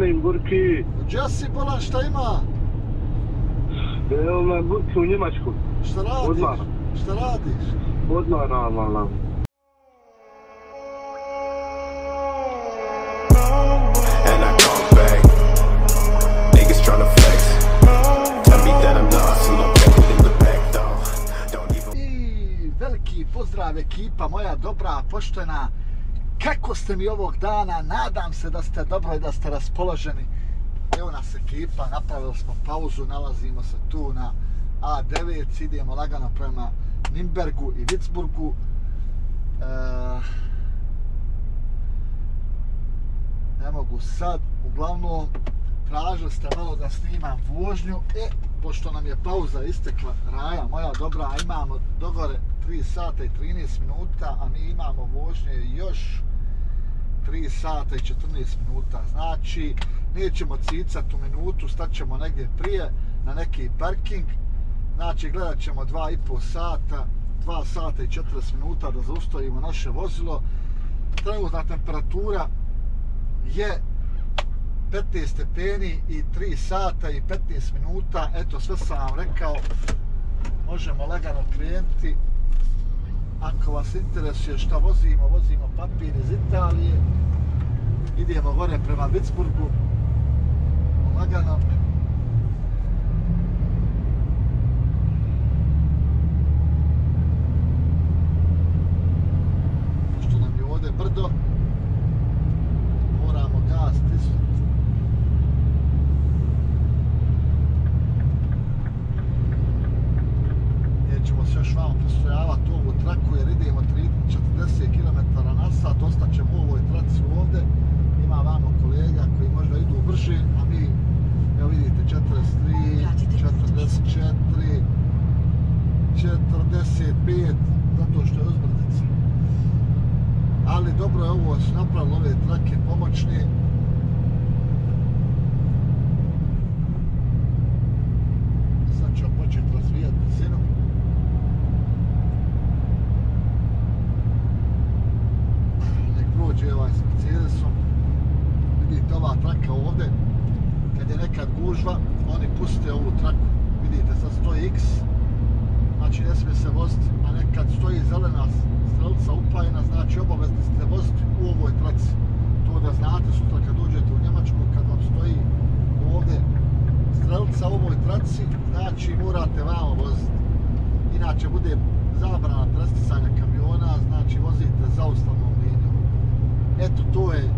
volim Burki. Gdje si bolan, šta ima? Evo me Burki u Njemačku. Šta radiš? Odmah. Šta radiš? Odmah normalno. And I come back. Niggas tryna flex. Tell me that I'm lost and I'm back in the back though. Don't even. I veliki pozdrav ekipa moja dobra, poštena. Kako ste mi ovog dana? Nadam se da ste dobro i da ste raspoloženi. Evo nas ekipa, napravili smo pauzu, nalazimo se tu na A9, idemo lagano prema Nürnbergu i Würzburgu. Ne mogu sad, uglavnom tražili ste malo da snimam vožnju, pošto nam je pauza istekla, Raja moja dobra, imamo dogore 3 sata i 13 minuta, a mi imamo vožnje još 3 sata i 14 minuta, znači nećemo cicat u minutu, staćemo negdje prije na neki parking, znači gledat ćemo 2,5 sata, 2 sata i 40 minuta da zaustavimo naše vozilo. Trenutna temperatura je 15 stepeni i 3 sata i 15 minuta, eto sve sam vam rekao, možemo lagano krenuti. Ako vas interesuje šta vozimo, vozimo papir iz Italije, idemo gore prema Würzburgu, lagano. Pošto nam je ovdje brdo, moramo gas stisnuti. Nećemo se još vamo postrojavati ovu traku jer idemo 40 km/h, ostaćemo u ovoj traci ovdje. Ima vamo kolega koji možda idu brže, a mi, evo vidite, 43, 44, 45, zato što je uzbrdica. Ali dobro je ovo, su napravili ove trake pomoćne. Sad ćemo početi razvijati brzinu. Nek prođe ovaj s Mercedesom. Vidite ova traka ovdje, kad je nekad gužva, oni puste ovu traku. Vidite, sad stoji X, znači ne smije se voziti, a nekad stoji zelena strelica upajena, znači obavezni ste voziti u ovoj traci. To da znate sutra kad uđete u Njemačku, kad vam stoji ovdje strelica u ovoj traci, znači morate vamo voziti. Inače bude zabrana presticanja kamiona, znači vozite zaustavnom linijom. Eto, to je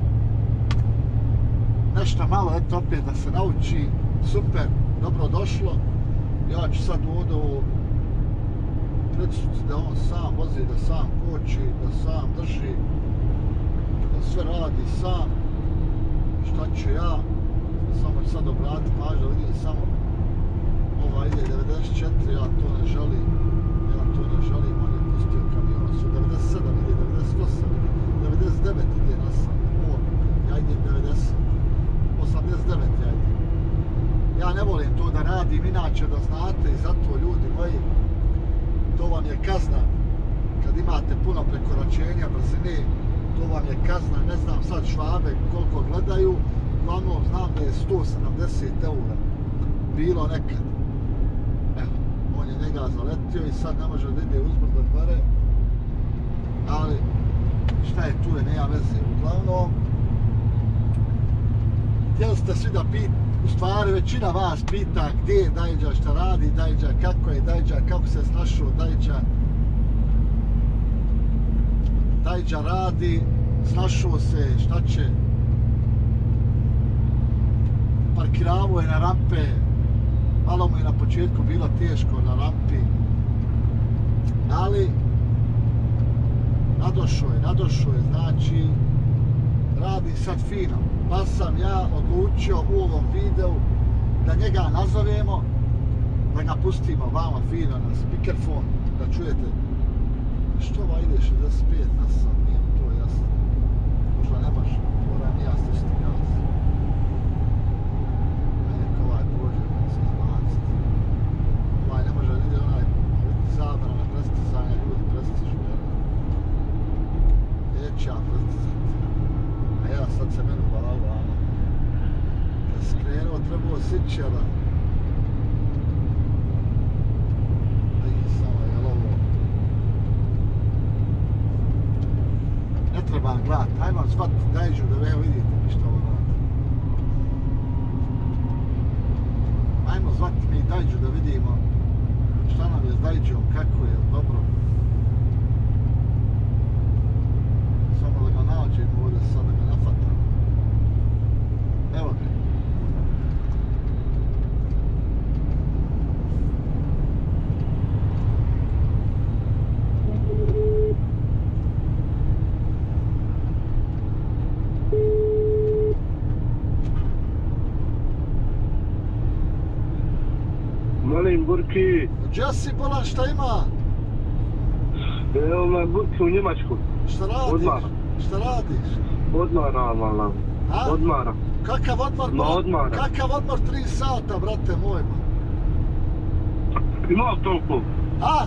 nešto malo, eto opet da se nauči, super, dobro došlo. Ja ću sad ovdje ovo predsutiti da on sam vozi, da sam koči, da sam drži, da sve radi sam. Šta ću ja? Samo ću sad obratiti pažnju, da vidim samo ova ide 94, ja to ne želim, on je pustio kamion, su 97 ide, 98 ide, 99 ide na sam, ja idem 90, 89 ja idem. Ja ne volim to da radim, inače da znate, i zato ljudi moji, to vam je kazna kad imate puno prekoračenja brzine, to vam je kazna, ne znam sad Švabe koliko gledaju, uglavnom znam da je 170 € bilo nekad. Evo, on je njega zaletio i sad ne može da ide uzbrdo gore, ali šta je tu je, nema veze. Uglavnom, htjeli ste svi da u stvari većina vas pita gdje je Dajđa, šta radi Dajđa, kako je Dajđa, kako se snašao Dajđa. Dajđa radi, snašao se, šta će. Parkiravo je na rampe, malo mu je na početku bilo teško na rampi, ali nadošao je, znači radi sad fino. Pa sam ja odlučio u ovom videu da njega nazovemo, da ga pustimo vama fino na speakerphone, da čujete što ova ide 65 na sat, nije to jasno. Možda ne baš, moram ja stisnuti gas. Neka ovaj prođe, da se izbaciti. Ovaj ne može da ide onaj zabrana prestizanja, ljudi prestižu. Neće ja prestizati. A ja sad se meni uvalao. Ajmo zvat Dajđu da evo vidite mi što ovo radi. Ajmo zvat mi Dajđu da vidimo šta nam je s Dajđom, kako je, dobro. Samo da ga nađemo ovdje, sad da ga nafatam. Evo ga. Molim, Burki. Gdje si bolan, šta ima? Evo me, Burki, u Njemačku. Šta radiš? Odmara. Šta radiš? Odmara, malam. A? Odmara. Kakav odmor? Ma odmara. Kakav odmor 3 sata, brate moj? Imao toliko. A?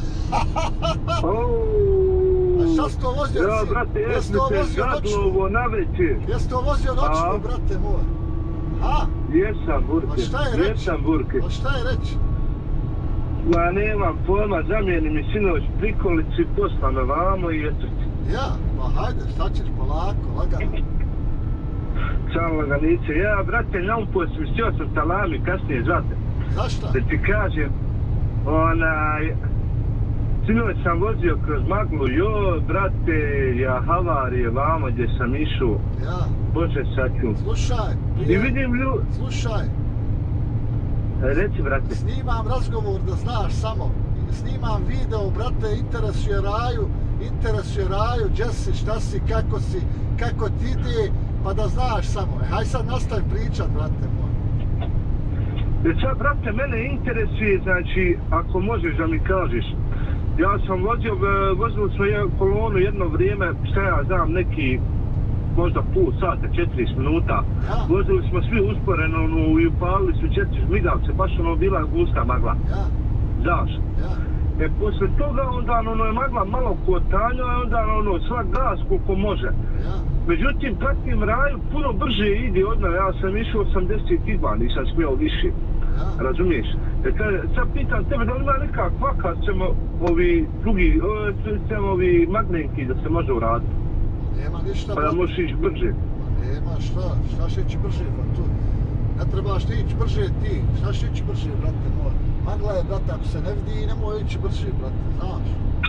A šta si to vozio? Ja, brate, jesam se gadlovo na večer. Jesi to vozio noćnu, brate moj? A? Jesam, Burke. Pa šta je reći? Jesam, Burke. Pa šta je reći? Ma nemam pojma, zamijeni mi sinoć prikolici, posla me vamo i eto ti. Ja, pa hajde, šta ćeš polako, lagano. Sam laganice. Ja, brate, naumpao sam, htio sam talami kasnije zvate. Zašto? Da ti kažem, sinoć sam vozio kroz maglu, brate, ja havarije vamo gdje sam išao. Ja. Bože sačuvam. Slušaj, I vidim ljudi. Slušaj. Reci, brate. Snimam razgovor da znaš samo. Snimam video, brate, interesuje Raju, gdje si, šta si, kako ti ide, pa da znaš samo. Haj sad nastavi pričat, brate moj. Jer sad, brate, mene interesuje, znači, ako možeš da mi kažeš, ja sam vozili smo kolonu jedno vrijeme, šta ja znam, neki možda pol sata, 40 minuta. Ja. Vozili smo svi usporeno i upalili su 4 migavce, baš bila gusta magla. Ja. Znaš? Ja. Posle toga onda je magla malo kotanja, onda svak gas koliko može. Ja. Međutim, pratim Raju puno brže ide od mene, ja sam išao 82, nisam smio više. Ja. Razumiješ? Sad pitam tebe da li ima neka kvaka ovi magnenki da se može uraditi. Nema ništa, pa da možeš ići brže. Nema šta će ići brže, pa tu. Ne trebaš ti ići brže ti, šta će ići brže, brate moj. Magla je, brate, ako se ne vidi, nemoj ići brže, brate, znaš.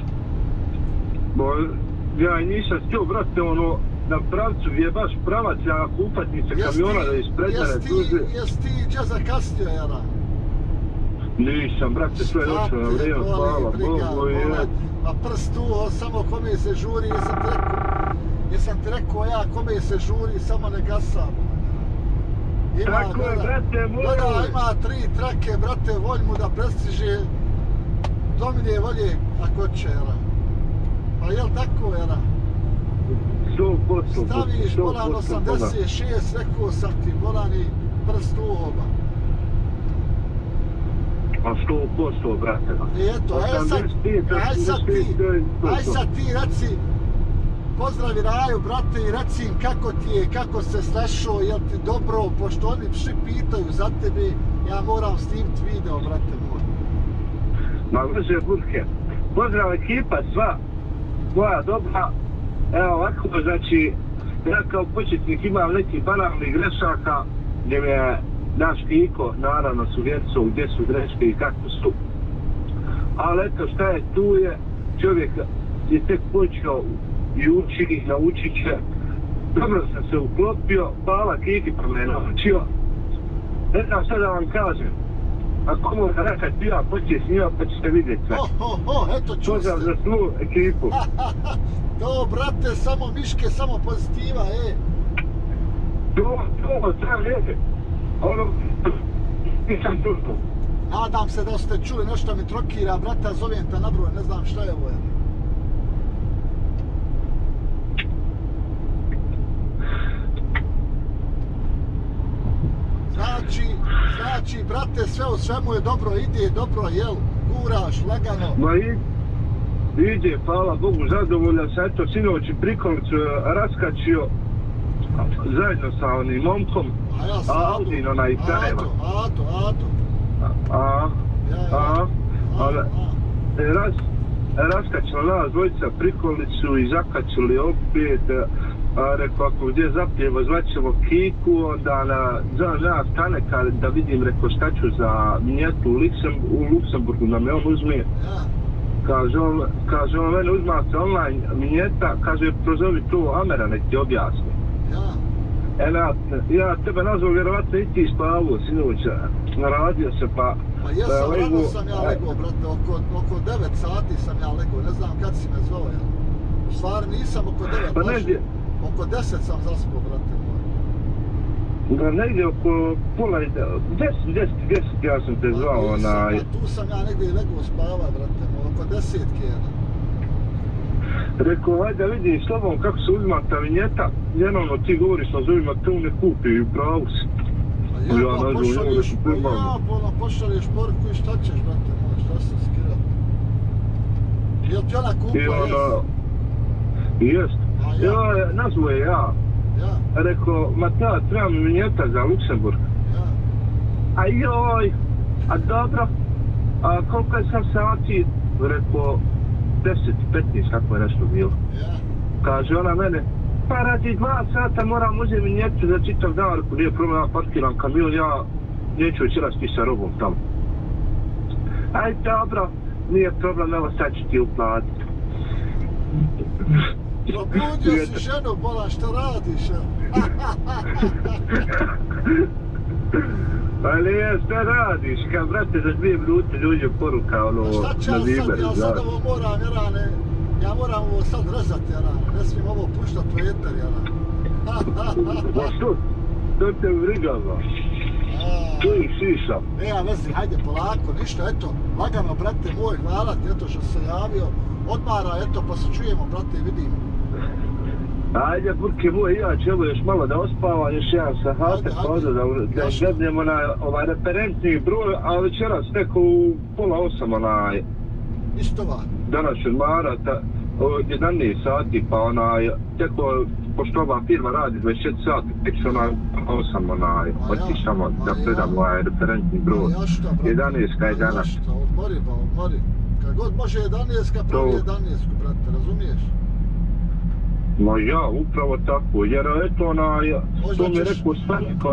Ja i nisam htio, brate, na pravcu gdje je baš pravac, ja ako upatnice kamiona da ispred mene tuže. Jesi ti gdje zakasnio, Jara? Nisam, brate, sve je došlo na vrijeme, hvala Bogu. Pa prst tu, samo kome se žuri, jesam ti rekao ja, kome se žuri, samo ne gasam. Tako je, brate, moj. Gleda, ima 3 trake, brate, volj mu da prestiže. Dominije volje, ako će, Jara. Pa jel tako, Jara? 100%. Staviš bolan 86, rekao sam ti, bolani prst u oba. A 100%, brate. I eto, aj sad ti reci, pozdravi Raju, brate, i reci im kako ti je, kako se snašao, jel ti dobro, pošto oni svi pitaju za tebe, ja moram snimiti video, brate moj. Ma može, Burke. Pozdrav ekipa, sva moja dobra. Evo ovako, znači, ja kao početnik imam nekih banalnih grešaka, gdje me je naš Kiko, naravno, suvjetstvo gdje su greške i kako su. Ali eto, šta je tu je, čovjek je tek počeo i uči, naučit će. Dobro sam se uklopio, hvala Kiki pa me je naučio. Ne znam šta da vam kažem. Ako možda nekad ja počeo snimati pa ćete vidjeti sve. Eto čuste. Pozdrav za svu ekipu. To, brate, samo miške, samo pozitiva, To, sam je. Nisam čuo. Nadam se da ste čuli nešto mi trokira, brata, zovem te na broj, ne znam šta je ovo. Znači, brate, sve u svemu je dobro, ide dobro, jel? Guraš, lagano. Ma ide, hvala Bogu, zadovoljan sam, eto, sinoć i prikolicu raskačio zajedno sa onim momkom, Audin, onaj Sarajeva. Ato. Raskačila nas dvojica prikolicu i zakačili opet, Rekao, ako gdje zapijemo, zvaćemo Kiku, onda na stane da vidim, rekao, šta ću za vinjetu u Luksemburgu, da me on uzme. Ja. Kaže on, mene uzma se online vinjeta, kaže, prozovi to Amera, nek ti objasni. Ja. Ja tebe nazvao, vjerovatno i ti spavao, sinoća, naradio se, pa... Pa jesam, rano sam ja legao, brate, oko 9 sati sam ja legao, ne znam kad si me zvao, ja. U stvari nisam oko 9, pa negdje... Oko 10 sam zaspao, brate moj. Da, negdje oko pola, 10 ja sam te zvao, Pa tu sam ja negdje legao spava, brate moj, oko 10 kjera. Rekao, hajde vidim s tobom kako se uzima ta vinjeta, jednom ti govoriš na zovima, te ne kupi i u pravu si. Ja, pošalješ poruku i šta ćeš, brate moj, šta se skira? Jel ti ona kupa, jest? Ja, nazvao je ja. Rekao, ta, treba mi vinjeta za Luksemburg. Ja. A joj, a dobro, a koliko je sam sati? Rekao, 10-15, kako je nešto bilo. Ja. Kaže ona mene, pa radi 2 sata moram uzeti vinjetu za čitav dan, ako nije problem, ja parkiram kamion, ja neću večeras ti sa robom tamo. Aj, dobro, nije problem, evo sad ću ti uplatiti. Probudio si ženu, bolan, šta radiš? Ali šta radiš, kad brate za 2 minute ljudi poruka ono na Viber. Ja sad ovo moram, Jarane, ja moram ovo sad rezati, Jarane, ne smijem ovo puštat u eter, Jarane. Pa što? To te vrigava. Tu ih šiša. Nema vezi, hajde polako, ništa, eto, lagano, brate moj, hvala ti, eto što se javio, odmara, eto, pa se čujemo, brate, i vidimo. Ajde, burke moje, ja ću evo još malo da ospavam, još jedan sahate, pa ovdje da glednemo na ovaj referentni broj, a večeras teko u 7:30 Istova. Danas ću odmarati, 11 sati, pa teko, pošto ova firma radi 24 sati, tek ću 8 otići tamo da predam ovaj referentni broj. 11 je danas. Odmori. Kad god može 11, pravi 11, brate, razumiješ? No ja, upravo tako, jer eto to mi je rekao Stanik,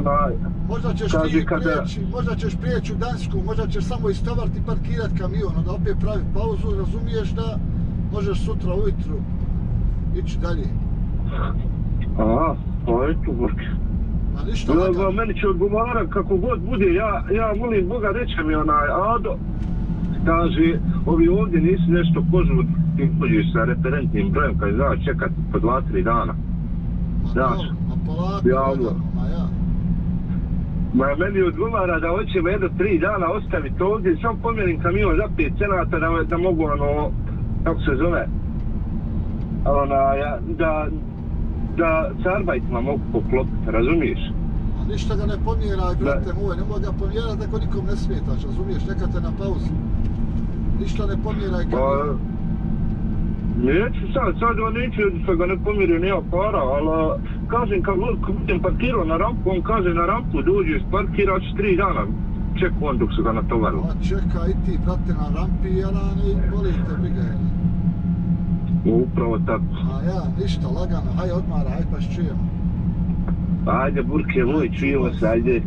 možda ćeš prijeći u Dansku, možda ćeš samo istovariti i parkirati kamion, onda opet pravi pauzu, razumiješ da možeš sutra ujutru ići dalje. Aha, pa eto, burke. A ništa lagano. Meni će odgovarati kako god bude, ja molim Boga, reće mi Ado, kaže, ovi ovdje nisu nešto kožu, ti pođeš sa referentnim brojem kad znaš čekati po 2-3 dana. Znaš? Ma meni odgovara da hoćemo 1-3 dana ostaviti ovdje, samo pomjerim kamion za 5 cenata da mogu kako se zove, da s arbajtima mogu poklopiti, razumiješ? A ništa ga ne pomjeraj, brate moj, ne mogu ga pomjerati ako nikom ne smetaš, razumiješ, neka te na pauzi. Ništa ne pomjeraj kamion. Neću sad neću što ga ne pomjerio nija para, ali kažem kad budem parkirao na rampu, on kaže na rampu dođeš, parkiraš 3 dana, čekao on dok su ga natovarili. A čeka i ti, brate, na rampi, Jarane, boli te briga, Jarane. Upravo tako. A ja, ništa, lagano, hajde odmara, hajde pa čujemo. Ajde, burke moj, čujemo se, ajde.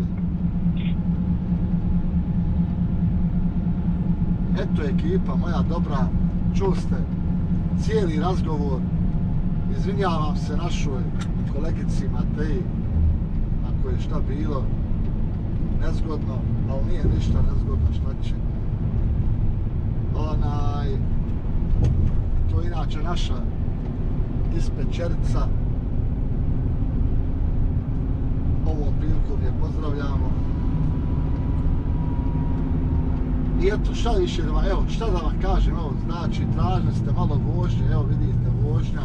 Eto ekipa moja dobra, čuli ste cijeli razgovor. Izvinjavam se našoj kolegici Mateji ako je šta bilo nezgodno, ali nije ništa nezgodno, šta će. To je inače naša dispečerica. Ovom prilikom je pozdravljamo. I eto, šta više da vam, evo, šta da vam kažem, evo, znači, tražili ste malo vožnje, evo, vidite, vožnja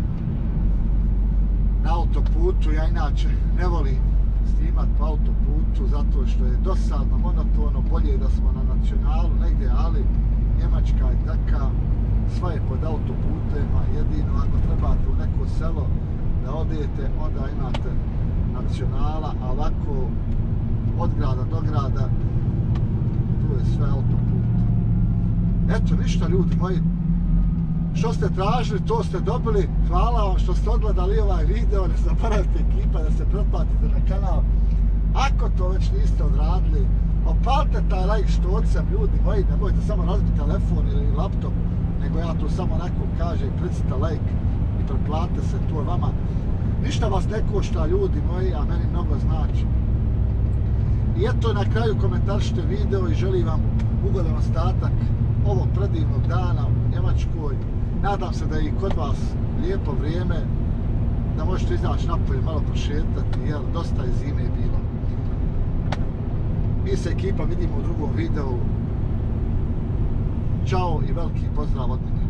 na autoputu, ja inače ne volim snimat po autoputu, zato što je dosadno, monotono, bolje je da smo na nacionalu negdje, ali Njemačka je taka, sva je pod autoputema, jedino ako trebate u neko selo da odete, onda imate nacionala, a ovako od grada do grada, tu je sve autoput. Eto, ništa ljudi moji, što ste tražili, to ste dobili. Hvala vam što ste odgledali ovaj video. Ne zaboravite ekipa da se pretplatite na kanal. Ako to već niste odradili, opalite taj like štocem, ljudi moji, nemojte samo razbiti telefon ili laptop, nego ja tu samo nekom kažem, pricite like i pretplatite se, to je vama. Ništa vas ne košta, ljudi moji, a meni mnogo znači. I eto, na kraju komentaršite video i želim vam ugodan ostatak ovog predivnog dana u Njemačkoj. Nadam se da je i kod vas lijepo vrijeme, da možete izaći napolje, malo prošetati, jer dosta je zime bilo. Mi se ekipa vidimo u drugom videu. Ćao i veliki pozdrav od mene.